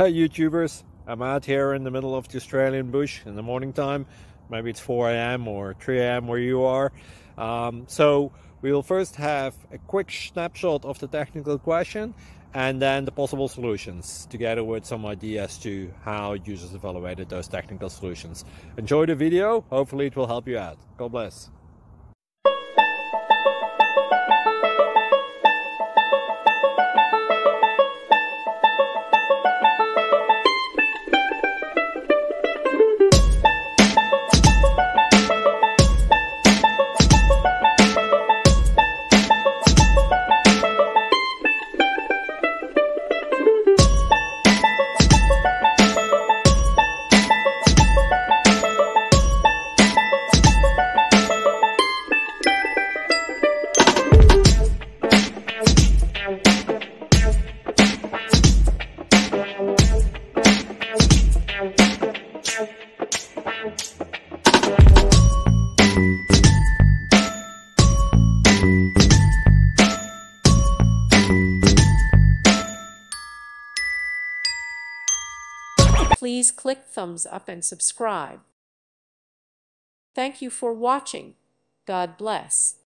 Hey YouTubers, I'm out here in the middle of the Australian bush in the morning time. Maybe it's 4 a.m. or 3 a.m. where you are. So we'll first have a quick snapshot of the technical question and then the possible solutions, together with some ideas to how users evaluated those technical solutions. Enjoy the video, hopefully it will help you out. God bless. Please click thumbs up and subscribe. Thank you for watching. God bless.